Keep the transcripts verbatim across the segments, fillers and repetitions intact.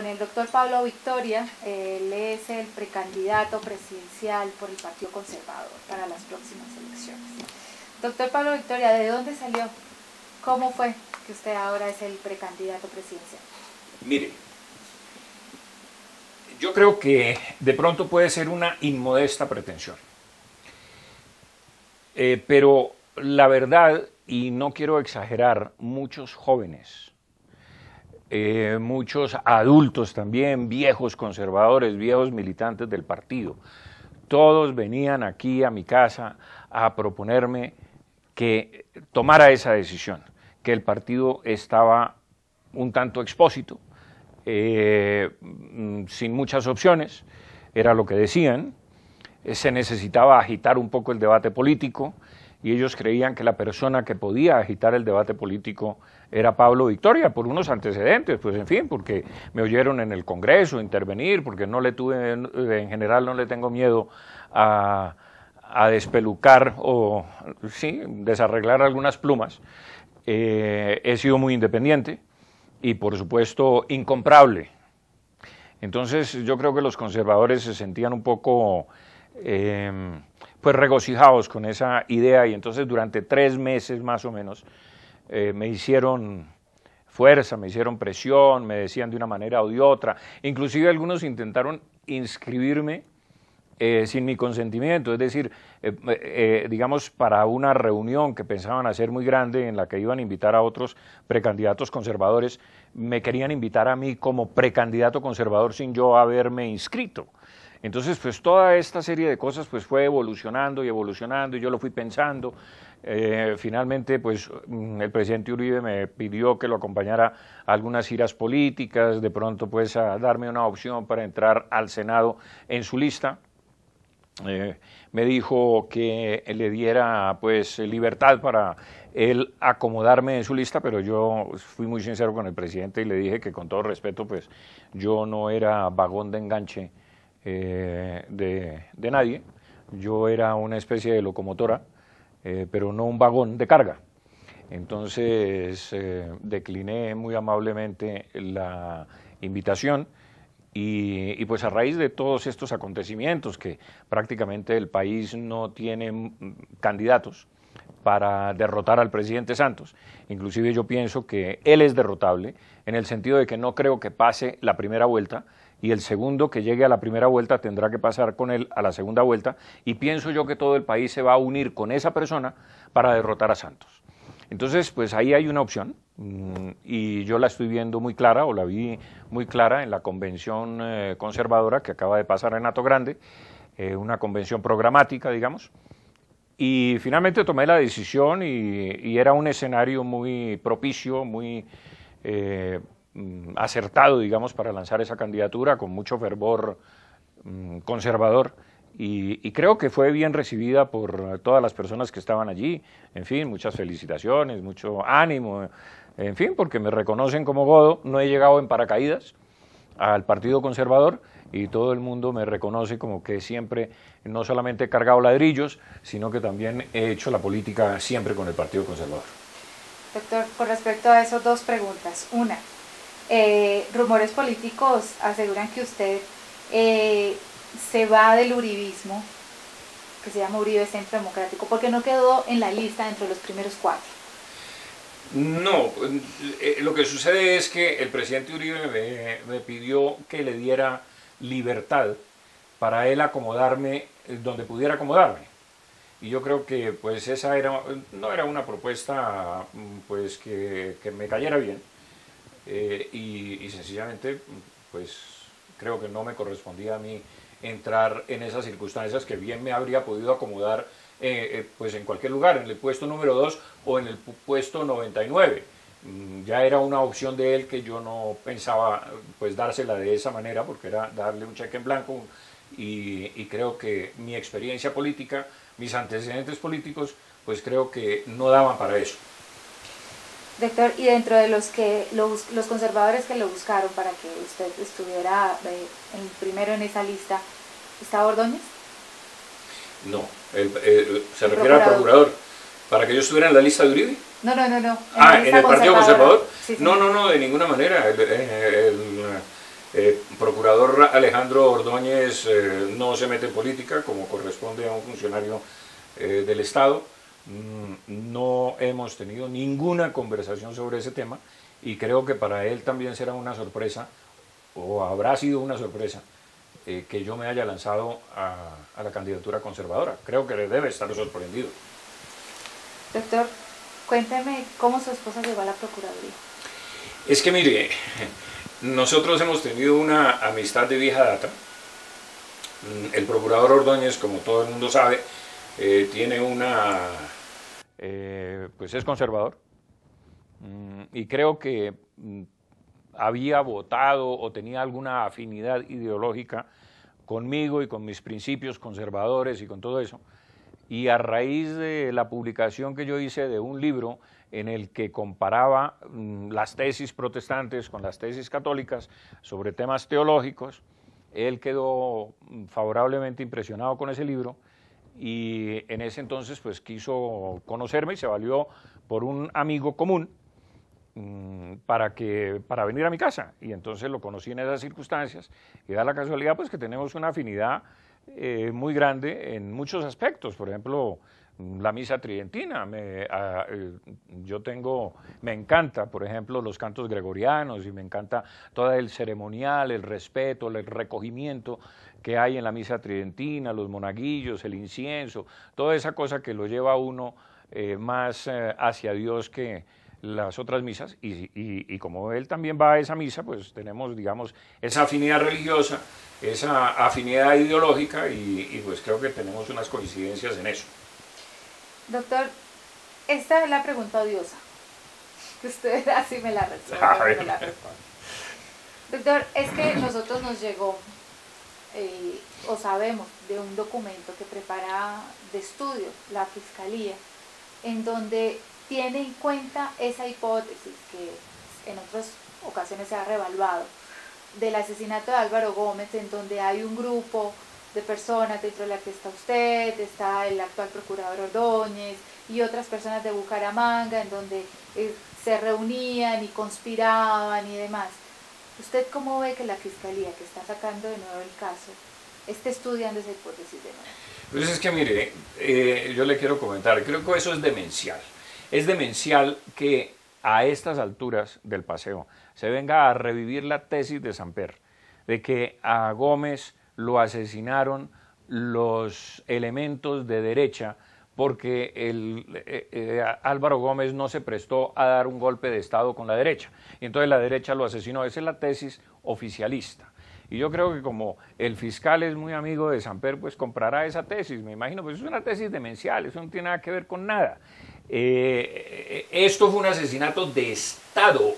con el doctor Pablo Victoria. Él es el precandidato presidencial por el Partido Conservador para las próximas elecciones. Doctor Pablo Victoria, ¿de dónde salió? ¿Cómo fue que usted ahora es el precandidato presidencial? Mire, yo creo que de pronto puede ser una inmodesta pretensión, eh, pero la verdad, y no quiero exagerar, muchos jóvenes, eh, muchos adultos también, viejos conservadores, viejos militantes del partido, todos venían aquí a mi casa a proponerme que tomara esa decisión, que el partido estaba un tanto expósito, eh, sin muchas opciones, era lo que decían, eh, se necesitaba agitar un poco el debate político, y ellos creían que la persona que podía agitar el debate político era Pablo Victoria, por unos antecedentes, pues en fin, porque me oyeron en el Congreso intervenir, porque no le tuve, en general no le tengo miedo a, a despelucar o, sí, desarreglar algunas plumas. Eh, he sido muy independiente y, por supuesto, incomparable. Entonces, yo creo que los conservadores se sentían un poco Eh, pues regocijados con esa idea, y entonces durante tres meses más o menos eh, me hicieron fuerza, me hicieron presión, me decían de una manera o de otra, inclusive algunos intentaron inscribirme eh, sin mi consentimiento, es decir, eh, eh, digamos para una reunión que pensaban hacer muy grande en la que iban a invitar a otros precandidatos conservadores, me querían invitar a mí como precandidato conservador sin yo haberme inscrito. Entonces, pues toda esta serie de cosas pues fue evolucionando y evolucionando, y yo lo fui pensando. Eh, finalmente, pues el presidente Uribe me pidió que lo acompañara a algunas giras políticas, de pronto pues a darme una opción para entrar al Senado en su lista. Eh, me dijo que le diera pues libertad para él acomodarme en su lista, pero yo fui muy sincero con el presidente y le dije que, con todo respeto, pues yo no era vagón de enganche Eh, de, de nadie, yo era una especie de locomotora, eh, pero no un vagón de carga. Entonces eh, decliné muy amablemente la invitación y, y pues a raíz de todos estos acontecimientos, que prácticamente el país no tiene candidatos para derrotar al presidente Santos, inclusive yo pienso que él es derrotable, en el sentido de que no creo que pase la primera vuelta, y el segundo que llegue a la primera vuelta tendrá que pasar con él a la segunda vuelta, y pienso yo que todo el país se va a unir con esa persona para derrotar a Santos. Entonces, pues ahí hay una opción, y yo la estoy viendo muy clara, o la vi muy clara en la convención eh, conservadora que acaba de pasar en Hato Grande, eh, una convención programática, digamos, y finalmente tomé la decisión, y, y era un escenario muy propicio, muy eh, acertado, digamos, para lanzar esa candidatura con mucho fervor mmm, conservador, y, y creo que fue bien recibida por todas las personas que estaban allí. En fin, muchas felicitaciones, mucho ánimo, en fin, porque me reconocen como godo. No he llegado en paracaídas al Partido Conservador, y todo el mundo me reconoce como que siempre no solamente he cargado ladrillos, sino que también he hecho la política siempre con el Partido Conservador. Doctor, con respecto a eso, dos preguntas. Una, Eh, rumores políticos aseguran que usted eh, se va del uribismo, que se llama Uribe Centro Democrático, porque no quedó en la lista dentro de los primeros cuatro. No, eh, lo que sucede es que el presidente Uribe me, me pidió que le diera libertad para él acomodarme donde pudiera acomodarme, y yo creo que pues esa era, no era una propuesta pues que, que me cayera bien. Eh, y, y sencillamente pues creo que no me correspondía a mí entrar en esas circunstancias, que bien me habría podido acomodar eh, eh, pues en cualquier lugar, en el puesto número dos o en el puesto noventa y nueve. Mm, ya era una opción de él que yo no pensaba pues dársela de esa manera, porque era darle un cheque en blanco, y, y creo que mi experiencia política, mis antecedentes políticos, pues creo que no daban para eso. Doctor, y dentro de los que los, los conservadores que lo buscaron para que usted estuviera eh, en, primero en esa lista, ¿estaba Ordóñez? No, el, el, se refiere al procurador. ¿Para que yo estuviera en la lista de Uribe? No, no, no, no. En ah, ¿en el Partido Conservador? Sí, sí. No, no, no, de ninguna manera. El, el, el, procurador Alejandro Ordóñez eh, no se mete en política como corresponde a un funcionario eh, del Estado. Mm, no hemos tenido ninguna conversación sobre ese tema y creo que para él también será una sorpresa, o habrá sido una sorpresa, eh, que yo me haya lanzado a, a la candidatura conservadora. Creo que debe estar sorprendido. Doctor, cuénteme cómo su esposa llegó a la Procuraduría. Es que mire, nosotros hemos tenido una amistad de vieja data. El procurador Ordóñez, como todo el mundo sabe, eh, tiene una... Eh, pues es conservador. Y creo que había votado o tenía alguna afinidad ideológica conmigo y con mis principios conservadores y con todo eso. Y a raíz de la publicación que yo hice de un libro en el que comparaba mm, las tesis protestantes con las tesis católicas sobre temas teológicos, él quedó favorablemente impresionado con ese libro y en ese entonces pues quiso conocerme y se valió por un amigo común mm, para, que, para venir a mi casa. Y entonces lo conocí en esas circunstancias y da la casualidad pues que tenemos una afinidad Eh, muy grande en muchos aspectos. Por ejemplo, la misa tridentina. Me, a, eh, yo tengo, me encanta, por ejemplo, los cantos gregorianos y me encanta todo el ceremonial, el respeto, el recogimiento que hay en la misa tridentina, los monaguillos, el incienso, toda esa cosa que lo lleva a uno eh, más eh, hacia Dios que las otras misas. Y, y, y como él también va a esa misa, pues tenemos, digamos, esa afinidad religiosa, esa afinidad ideológica y, y pues creo que tenemos unas coincidencias en eso. Doctor, esta es la pregunta odiosa. Usted así me la responde. Me la responde. Doctor, es que nosotros nos llegó, eh, o sabemos, de un documento que prepara de estudio la Fiscalía, en donde tiene en cuenta esa hipótesis que en otras ocasiones se ha revaluado, del asesinato de Álvaro Gómez, en donde hay un grupo de personas dentro de la que está usted, está el actual procurador Ordóñez y otras personas de Bucaramanga, en donde eh, se reunían y conspiraban y demás. ¿Usted cómo ve que la Fiscalía, que está sacando de nuevo el caso, esté estudiando esa hipótesis de nuevo? Pues es que mire, eh, yo le quiero comentar, creo que eso es demencial. Es demencial que a estas alturas del paseo se venga a revivir la tesis de Samper, de que a Gómez lo asesinaron los elementos de derecha porque el, eh, eh, Álvaro Gómez no se prestó a dar un golpe de Estado con la derecha, y entonces la derecha lo asesinó. Esa es la tesis oficialista. Y yo creo que como el fiscal es muy amigo de Samper, pues comprará esa tesis, me imagino, pues es una tesis demencial, eso no tiene nada que ver con nada. Eh, esto fue un asesinato de Estado.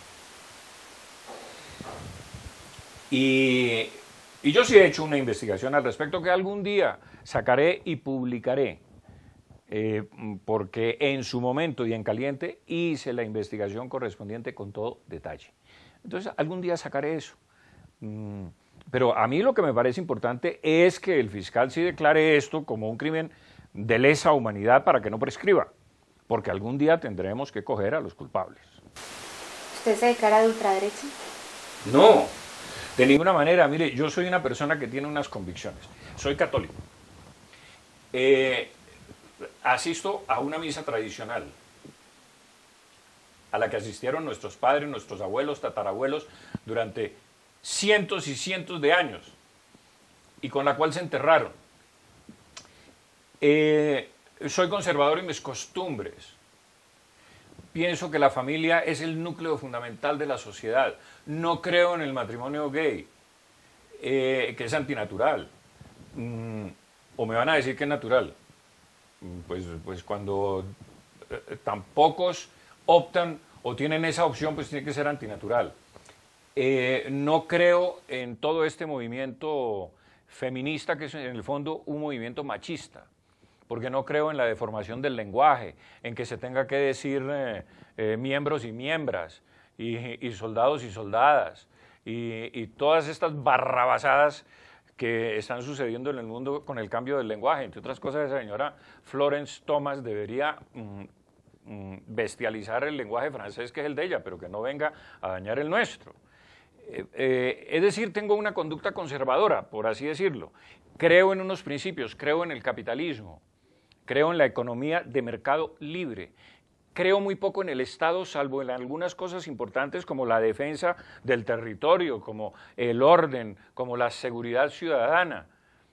Y, y yo sí he hecho una investigación al respecto que algún día sacaré y publicaré, eh, porque en su momento y en caliente hice la investigación correspondiente con todo detalle. Entonces algún día sacaré eso. Mm, pero a mí lo que me parece importante es que el fiscal sí declare esto como un crimen de lesa humanidad para que no prescriba, porque algún día tendremos que coger a los culpables. ¿Usted se declara de ultraderecha? No, de ninguna manera. Mire, yo soy una persona que tiene unas convicciones. Soy católico. Eh, asisto a una misa tradicional, a la que asistieron nuestros padres, nuestros abuelos, tatarabuelos, durante cientos y cientos de años, y con la cual se enterraron. Eh, soy conservador en mis costumbres. Pienso que la familia es el núcleo fundamental de la sociedad. No creo en el matrimonio gay, eh, que es antinatural. Mm, o me van a decir que es natural. Pues, pues cuando eh, tan pocos optan o tienen esa opción, pues tiene que ser antinatural. Eh, no creo en todo este movimiento feminista, que es en el fondo un movimiento machista, porque no creo en la deformación del lenguaje, en que se tenga que decir eh, eh, miembros y miembras, y, y soldados y soldadas, y, y todas estas barrabasadas que están sucediendo en el mundo con el cambio del lenguaje. Entre otras cosas, esa señora Florence Thomas debería mm, mm, bestializar el lenguaje francés, que es el de ella, pero que no venga a dañar el nuestro. Eh, eh, es decir, tengo una conducta conservadora, por así decirlo. Creo en unos principios, creo en el capitalismo, creo en la economía de mercado libre. Creo muy poco en el Estado, salvo en algunas cosas importantes como la defensa del territorio, como el orden, como la seguridad ciudadana.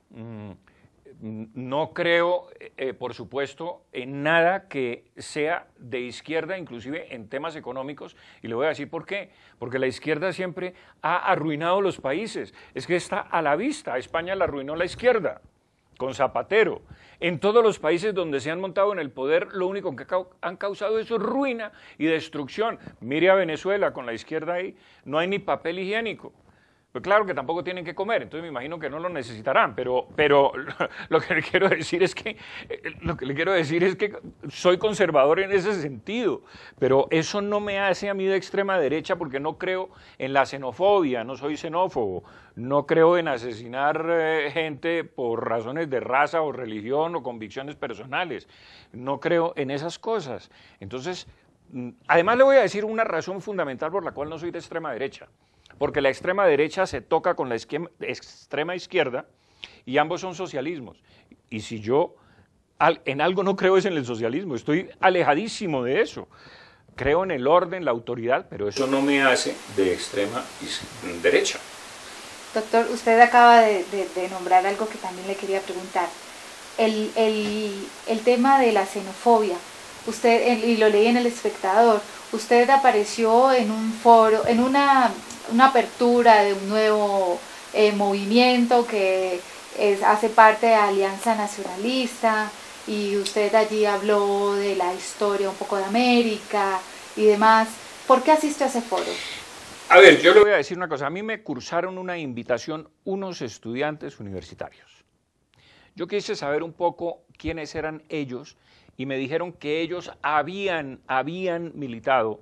No creo, eh, por supuesto, en nada que sea de izquierda, inclusive en temas económicos, y le voy a decir por qué. Porque la izquierda siempre ha arruinado los países. Es que está a la vista. A España la arruinó la izquierda, con Zapatero. En todos los países donde se han montado en el poder, lo único que han causado es ruina y destrucción. Mire a Venezuela con la izquierda ahí, no hay ni papel higiénico. Pues claro que tampoco tienen que comer, entonces me imagino que no lo necesitarán, pero, pero lo que le quiero decir es que lo que le quiero decir es que soy conservador en ese sentido, pero eso no me hace a mí de extrema derecha porque no creo en la xenofobia, no soy xenófobo, no creo en asesinar eh, gente por razones de raza o religión o convicciones personales, no creo en esas cosas. Entonces, además le voy a decir una razón fundamental por la cual no soy de extrema derecha. Porque la extrema derecha se toca con la extrema izquierda y ambos son socialismos. Y si yo en algo no creo es en el socialismo, estoy alejadísimo de eso. Creo en el orden, la autoridad, pero eso no me hace de extrema derecha. Doctor, usted acaba de, de, de nombrar algo que también le quería preguntar. El, el, el tema de la xenofobia, usted, y lo leí en El Espectador, usted apareció en un foro, en una... una apertura de un nuevo eh, movimiento que es, hace parte de Alianza Nacionalista, y usted allí habló de la historia un poco de América y demás. ¿Por qué asistió a ese foro? A ver, yo le voy a decir una cosa. A mí me cursaron una invitación unos estudiantes universitarios. Yo quise saber un poco quiénes eran ellos y me dijeron que ellos habían, habían militado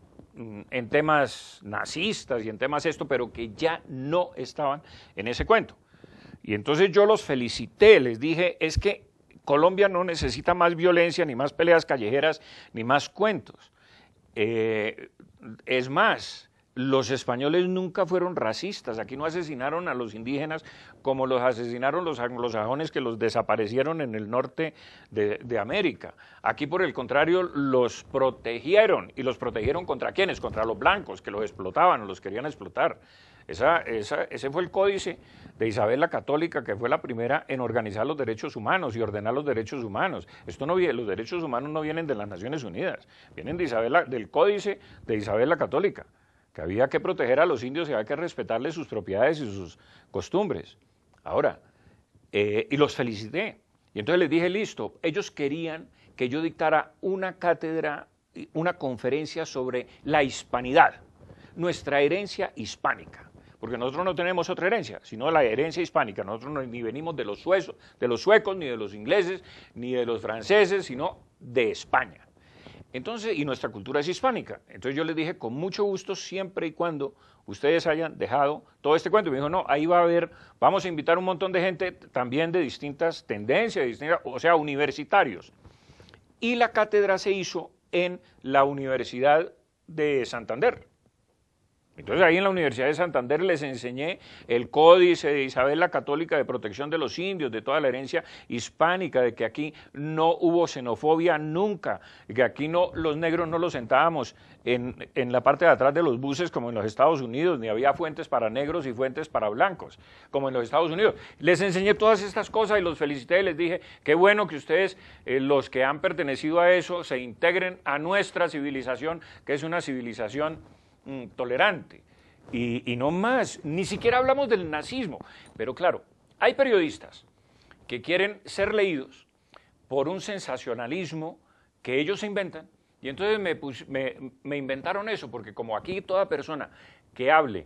en temas nazistas y en temas esto, pero que ya no estaban en ese cuento. Y entonces yo los felicité, les dije, es que Colombia no necesita más violencia, ni más peleas callejeras, ni más cuentos. Eh, es más, los españoles nunca fueron racistas, aquí no asesinaron a los indígenas como los asesinaron los anglosajones que los desaparecieron en el norte de, de América. Aquí por el contrario los protegieron, y los protegieron ¿contra quiénes? Contra los blancos que los explotaban o los querían explotar. Esa, esa, ese fue el códice de Isabel la Católica, que fue la primera en organizar los derechos humanos y ordenar los derechos humanos. Esto no viene, los derechos humanos no vienen de las Naciones Unidas, vienen de Isabel la, del códice de Isabel la Católica, que había que proteger a los indios y había que respetarles sus propiedades y sus costumbres. Ahora, eh, y los felicité. Y entonces les dije, listo, ellos querían que yo dictara una cátedra, una conferencia sobre la hispanidad, nuestra herencia hispánica. Porque nosotros no tenemos otra herencia, sino la herencia hispánica. Nosotros no, ni venimos de los, suezos, de los suecos, ni de los ingleses, ni de los franceses, sino de España. Entonces, y nuestra cultura es hispánica. Entonces yo les dije, con mucho gusto, siempre y cuando ustedes hayan dejado todo este cuento. Y me dijo, no, ahí va a haber, vamos a invitar un montón de gente también de distintas tendencias, distintas, o sea, universitarios. Y la cátedra se hizo en la Universidad de Santander. Entonces ahí en la Universidad de Santander les enseñé el códice de Isabel la Católica de protección de los indios, de toda la herencia hispánica, de que aquí no hubo xenofobia nunca, que aquí no, los negros no los sentábamos en, en la parte de atrás de los buses como en los Estados Unidos, ni había fuentes para negros y fuentes para blancos, como en los Estados Unidos. Les enseñé todas estas cosas y los felicité y les dije, qué bueno que ustedes, eh, los que han pertenecido a eso, se integren a nuestra civilización, que es una civilización tolerante, y, y no más, ni siquiera hablamos del nazismo, pero claro, hay periodistas que quieren ser leídos por un sensacionalismo que ellos se inventan, y entonces me, pus, me, me inventaron eso, porque como aquí toda persona que hable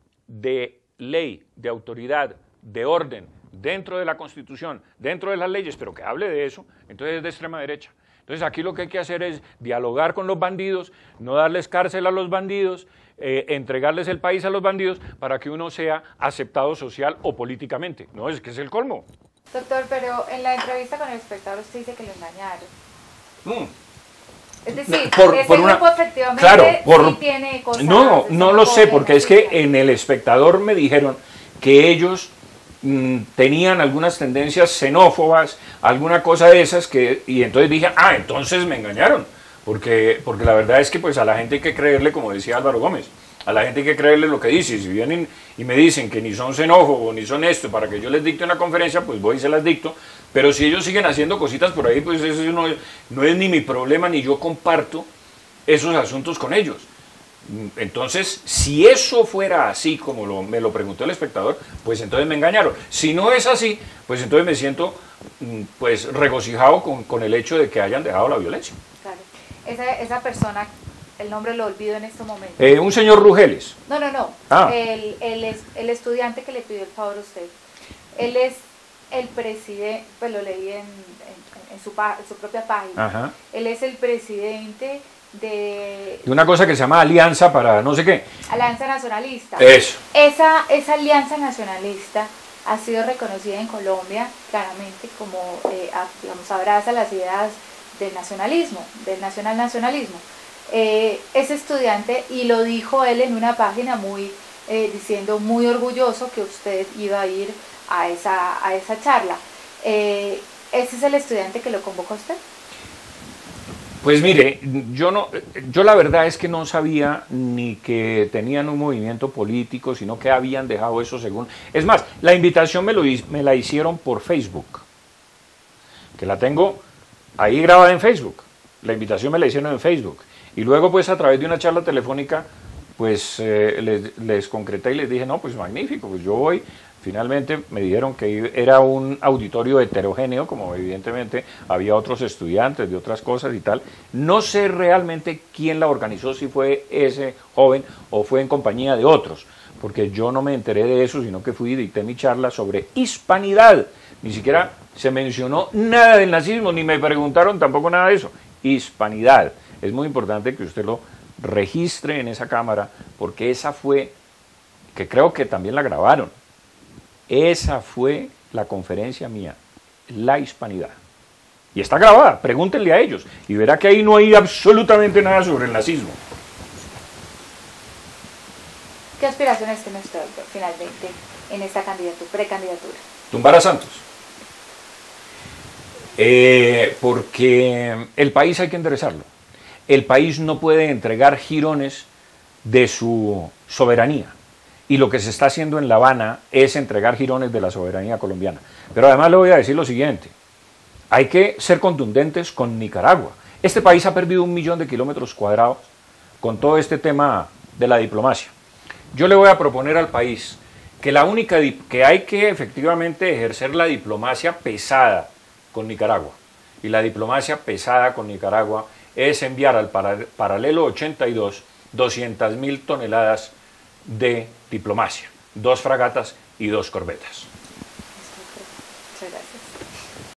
de ley, de autoridad, de orden, dentro de la Constitución, dentro de las leyes, pero que hable de eso, entonces es de extrema derecha. Entonces aquí lo que hay que hacer es dialogar con los bandidos, no darles cárcel a los bandidos, eh, entregarles el país a los bandidos para que uno sea aceptado social o políticamente. No, es que es el colmo. Doctor, pero en la entrevista con El Espectador usted dice que lo engañaron. Mm. Es decir, por, ese por una, grupo efectivamente claro, por, sí tiene cosas... No, no lo sé, porque es que en en El Espectador me dijeron que ellos mmm, tenían algunas tendencias xenófobas, alguna cosa de esas, que, y entonces dije, ah, entonces me engañaron, porque, porque la verdad es que pues a la gente hay que creerle, como decía Álvaro Gómez, a la gente hay que creerle lo que dice. Si vienen y me dicen que ni son xenófobos, ni son esto, para que yo les dicte una conferencia, pues voy y se las dicto. Pero si ellos siguen haciendo cositas por ahí, pues eso no es, no es ni mi problema, ni yo comparto esos asuntos con ellos. Entonces, si eso fuera así, como lo, me lo preguntó El Espectador, pues entonces me engañaron. Si no es así, pues entonces me siento pues regocijado con, con el hecho de que hayan dejado la violencia. Claro. Esa, esa persona... El nombre lo olvido en este momento. Eh, un señor Rugeles. No, no, no. Ah. El, el, el estudiante que le pidió el favor a usted. Él es el presidente, pues lo leí en, en, en, su, en su propia página. Ajá. Él es el presidente de... De una cosa que se llama Alianza para no sé qué. Alianza Nacionalista. Eso. Esa, esa Alianza Nacionalista ha sido reconocida en Colombia claramente como, eh, digamos, abraza las ideas del nacionalismo, del nacional nacionalismo. Eh, ese estudiante, y lo dijo él en una página muy eh, diciendo muy orgulloso que usted iba a ir a esa, a esa charla. Eh, ¿Ese es el estudiante que lo convocó a usted? Pues mire, yo no, yo la verdad es que no sabía ni que tenían un movimiento político, sino que habían dejado eso según... Es más, la invitación me, lo, me la hicieron por Facebook, que la tengo ahí grabada en Facebook. La invitación me la hicieron en Facebook. Y luego, pues, a través de una charla telefónica, pues, eh, les, les concreté y les dije, no, pues, magnífico, pues yo voy. Finalmente me dijeron que era un auditorio heterogéneo, como evidentemente había otros estudiantes de otras cosas y tal. No sé realmente quién la organizó, si fue ese joven o fue en compañía de otros, porque yo no me enteré de eso, sino que fui y dicté mi charla sobre hispanidad. Ni siquiera se mencionó nada del nazismo, ni me preguntaron tampoco nada de eso. Hispanidad. Es muy importante que usted lo registre en esa cámara, porque esa fue, que creo que también la grabaron, esa fue la conferencia mía, la hispanidad. Y está grabada, pregúntenle a ellos, y verá que ahí no hay absolutamente nada sobre el nazismo. ¿Qué aspiraciones tiene usted finalmente en esta candidatura, precandidatura? Tumbar a Santos. Eh, porque el país hay que enderezarlo. El país no puede entregar jirones de su soberanía. Y lo que se está haciendo en La Habana es entregar jirones de la soberanía colombiana. Pero además le voy a decir lo siguiente. Hay que ser contundentes con Nicaragua. Este país ha perdido un millón de kilómetros cuadrados con todo este tema de la diplomacia. Yo le voy a proponer al país que la única que hay que efectivamente ejercer la diplomacia pesada con Nicaragua. Y la diplomacia pesada con Nicaragua es enviar al paralelo ochenta y dos doscientas mil toneladas de diplomacia, dos fragatas y dos corbetas. Muchas gracias.